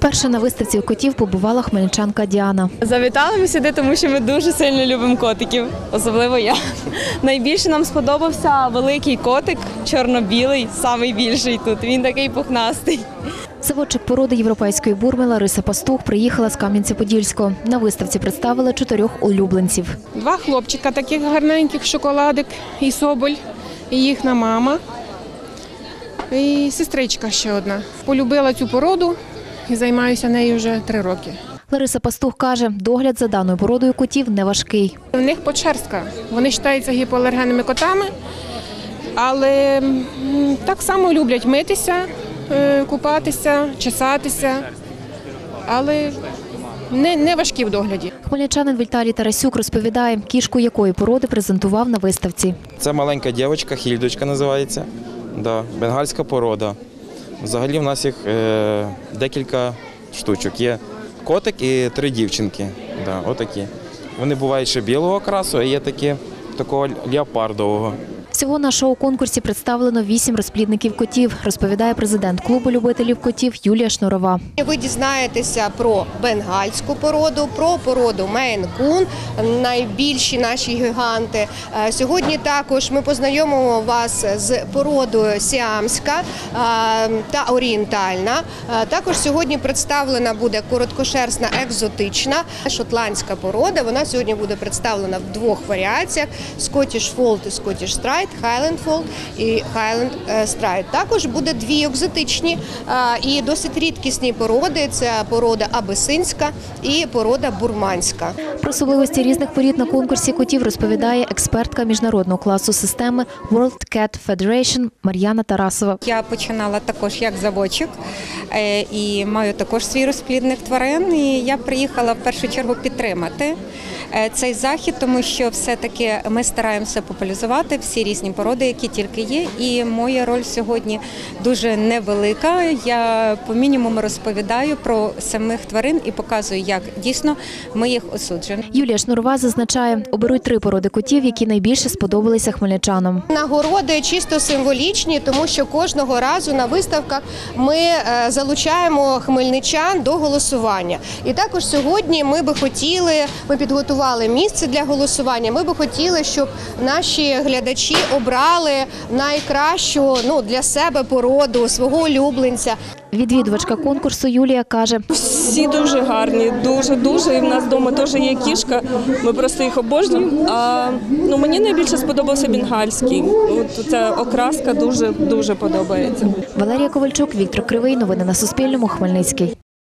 Вперше на виставці котів побувала хмельничанка Діана. Завітали ми сюди, тому що ми дуже сильно любимо котиків, особливо я. Найбільше нам сподобався великий котик, чорно-білий, найбільший тут. Він такий пухнастий. Заводчик породи європейської бурми Лариса Пастух приїхала з Кам'янця-Подільського. На виставці представили 4 улюбленців. 2 хлопчика, таких гарненьких, шоколадик і Соболь, і їхня мама, і сестричка ще одна. Полюбила цю породу і займаюся нею вже 3 роки. Лариса Пастух каже, догляд за даною породою котів не важкий. В них почерстка, вони вважаються гіпоалергенними котами, але так само люблять митися, купатися, чесатися, але не важкі в догляді. Хмельничанин Віталій Тарасюк розповідає, кішку якої породи презентував на виставці. Це маленька дівчинка, хільдочка називається, бенгальська порода. Взагалі в нас їх декілька штучок. Є котик і 3 дівчинки. Отакі. Вони бувають ще білого окрасу, а є такі такого леопардового. Всього на шоу-конкурсі представлено 8 розплідників котів, розповідає президент клубу любителів котів Юлія Шнурова. Ви дізнаєтеся про бенгальську породу, про породу Мейн-кун, найбільші наші гіганти. Сьогодні також ми познайомимо вас з породою сіамська та орієнтальна. Також сьогодні представлена буде короткошерстна екзотична шотландська порода. Вона сьогодні буде представлена в 2 варіаціях – Scottish Fold і Scottish Stride. Highland Fold і Highland Stride. Також буде 2 екзотичні і досить рідкісні породи. Це порода абисинська і порода бурманська. Про особливості різних порід на конкурсі котів розповідає експертка міжнародного класу системи World Cat Federation Мар'яна Тарасова. Я починала також як заводчик і маю також свій розплідник тварин. І я приїхала в першу чергу підтримати цей захід, тому що все-таки ми стараємося популяризувати всі різні породи, які тільки є. І моя роль сьогодні дуже невелика. Я по мінімуму розповідаю про самих тварин і показую, як дійсно ми їх осуджуємо. Юлія Шнурова зазначає, оберуть 3 породи котів, які найбільше сподобалися хмельничанам. Нагороди чисто символічні, тому що кожного разу на виставках ми залучаємо хмельничан до голосування. І також сьогодні ми підготували місце для голосування. Ми би хотіли, щоб наші глядачі обрали найкращу для себе породу, свого улюбленця. Відвідувачка конкурсу Юлія каже, Всі дуже гарні, дуже. І в нас вдома теж є кішка, ми просто їх обожнюємо. Мені найбільше сподобався бенгальський. Ця окраска дуже подобається. Валерія Ковальчук, Віктор Кривий. Новини на Суспільному. Хмельницький.